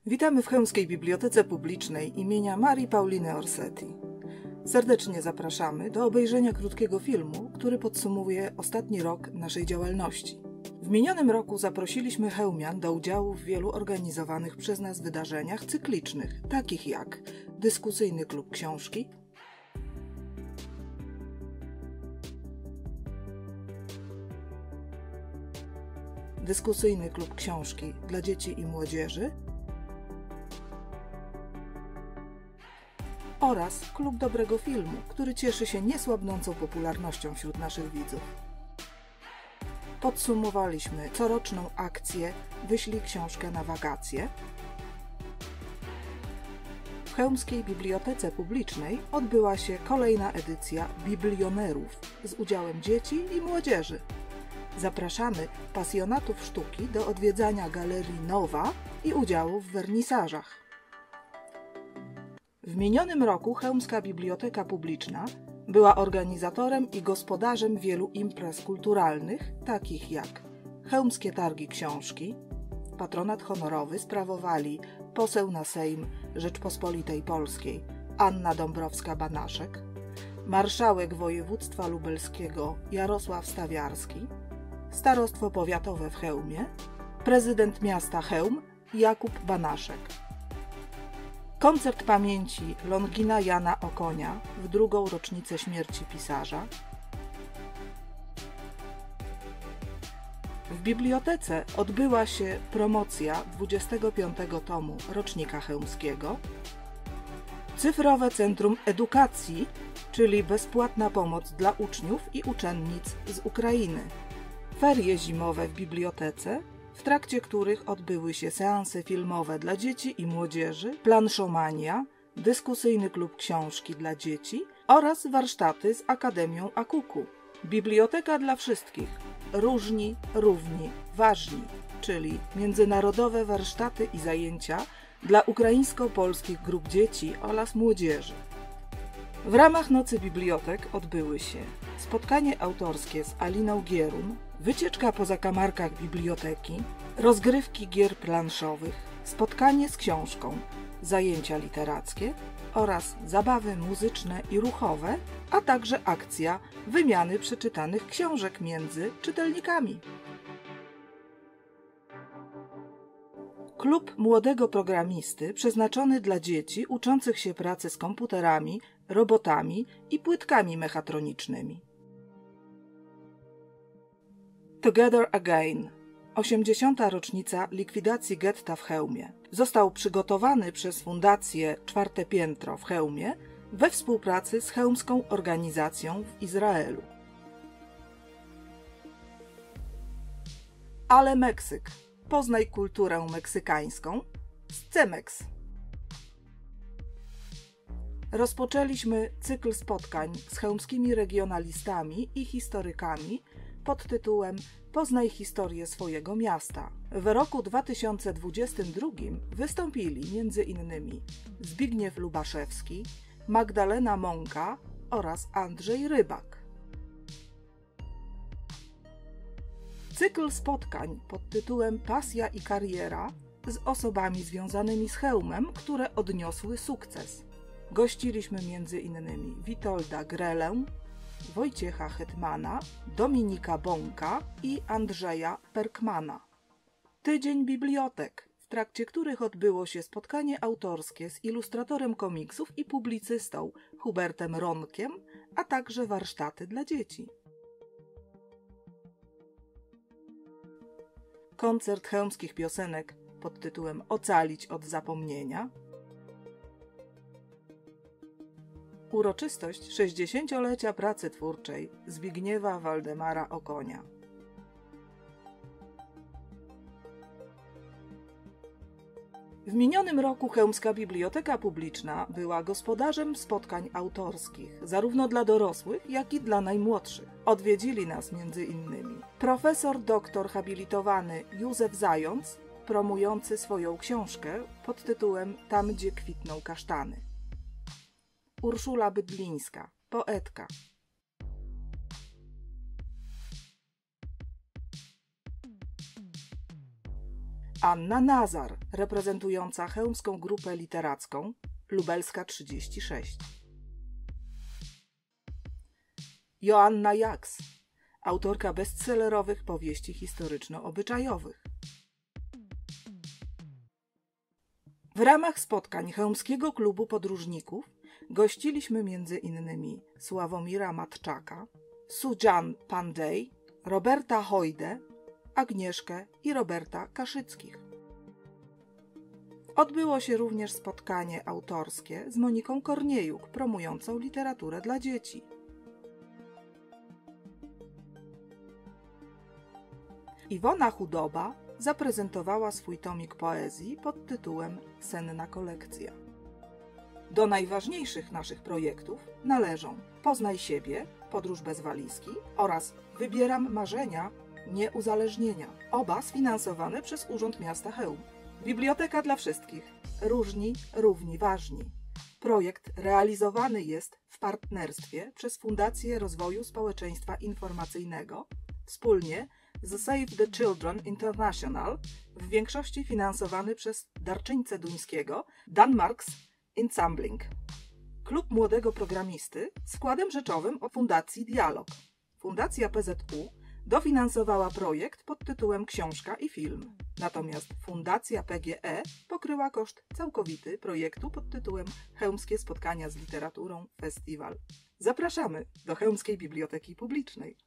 Witamy w Chełmskiej Bibliotece Publicznej imienia Marii Pauliny Orsetti. Serdecznie zapraszamy do obejrzenia krótkiego filmu, który podsumowuje ostatni rok naszej działalności. W minionym roku zaprosiliśmy chełmian do udziału w wielu organizowanych przez nas wydarzeniach cyklicznych, takich jak dyskusyjny klub książki, dla dzieci i młodzieży oraz Klub Dobrego Filmu, który cieszy się niesłabnącą popularnością wśród naszych widzów. Podsumowaliśmy coroczną akcję Wyślij książkę na wakacje. W Chełmskiej Bibliotece Publicznej odbyła się kolejna edycja Biblionerów z udziałem dzieci i młodzieży. Zapraszamy pasjonatów sztuki do odwiedzania Galerii Nowa i udziału w wernisażach. W minionym roku Chełmska Biblioteka Publiczna była organizatorem i gospodarzem wielu imprez kulturalnych, takich jak Chełmskie Targi Książki. Patronat honorowy sprawowali poseł na Sejm Rzeczpospolitej Polskiej Anna Dąbrowska-Banaszek, marszałek województwa lubelskiego Jarosław Stawiarski, starostwo powiatowe w Chełmie, prezydent miasta Chełm Jakub Banaszek. Koncert pamięci Longina Jana Okonia w drugą rocznicę śmierci pisarza. W bibliotece odbyła się promocja 25 tomu rocznika chełmskiego. Cyfrowe Centrum Edukacji, czyli bezpłatna pomoc dla uczniów i uczennic z Ukrainy. Ferie zimowe w bibliotece, w trakcie których odbyły się seanse filmowe dla dzieci i młodzieży, planszomania, dyskusyjny klub książki dla dzieci oraz warsztaty z Akademią AKUKU. Biblioteka dla wszystkich. Różni, równi, ważni, czyli międzynarodowe warsztaty i zajęcia dla ukraińsko-polskich grup dzieci oraz młodzieży. W ramach Nocy Bibliotek odbyły się spotkanie autorskie z Aliną Gierun, wycieczka po zakamarkach biblioteki, rozgrywki gier planszowych, spotkanie z książką, zajęcia literackie oraz zabawy muzyczne i ruchowe, a także akcja wymiany przeczytanych książek między czytelnikami. Klub młodego programisty przeznaczony dla dzieci uczących się pracy z komputerami, robotami i płytkami mechatronicznymi. Together Again. 80. rocznica likwidacji getta w Chełmie. Został przygotowany przez Fundację Czwarte Piętro w Chełmie we współpracy z chełmską organizacją w Izraelu. Ale Meksyk. Poznaj kulturę meksykańską z CEMEX. Rozpoczęliśmy cykl spotkań z chełmskimi regionalistami i historykami pod tytułem Poznaj historię swojego miasta. W roku 2022 wystąpili m.in. Zbigniew Lubaszewski, Magdalena Mąka oraz Andrzej Rybak. Cykl spotkań pod tytułem Pasja i kariera z osobami związanymi z Chełmem, które odniosły sukces. Gościliśmy m.in. Witolda Grelę, Wojciecha Hetmana, Dominika Bąka i Andrzeja Perkmana. Tydzień bibliotek, w trakcie których odbyło się spotkanie autorskie z ilustratorem komiksów i publicystą Hubertem Ronkiem, a także warsztaty dla dzieci. Koncert chełmskich piosenek pod tytułem Ocalić od zapomnienia. Uroczystość 60-lecia pracy twórczej Zbigniewa Waldemara Okonia. W minionym roku Chełmska Biblioteka Publiczna była gospodarzem spotkań autorskich, zarówno dla dorosłych, jak i dla najmłodszych. Odwiedzili nas m.in. profesor doktor habilitowany Józef Zając, promujący swoją książkę pod tytułem Tam, gdzie kwitną kasztany. Urszula Bydlińska, poetka. Anna Nazar, reprezentująca chełmską grupę literacką, Lubelska 36. Joanna Jaks, autorka bestsellerowych powieści historyczno-obyczajowych. W ramach spotkań Chełmskiego Klubu Podróżników gościliśmy m.in. Sławomira Matczaka, Sujan Pandey, Roberta Hojdę, Agnieszkę i Roberta Kaszyckich. Odbyło się również spotkanie autorskie z Moniką Korniejuk, promującą literaturę dla dzieci. Iwona Chudoba zaprezentowała swój tomik poezji pod tytułem Senna kolekcja. Do najważniejszych naszych projektów należą Poznaj siebie, podróż bez walizki oraz Wybieram marzenia, nie uzależnienia, oba sfinansowane przez Urząd Miasta Chełm. Biblioteka dla wszystkich. Różni, równi, ważni. Projekt realizowany jest w partnerstwie przez Fundację Rozwoju Społeczeństwa Informacyjnego wspólnie z Save the Children International, w większości finansowany przez darczyńcę duńskiego Danmarks Insamling. Klub Młodego Programisty składem rzeczowym o Fundacji Dialog. Fundacja PZU dofinansowała projekt pod tytułem Książka i film. Natomiast Fundacja PGE pokryła koszt całkowity projektu pod tytułem Chełmskie Spotkania z Literaturą Festiwal. Zapraszamy do Chełmskiej Biblioteki Publicznej.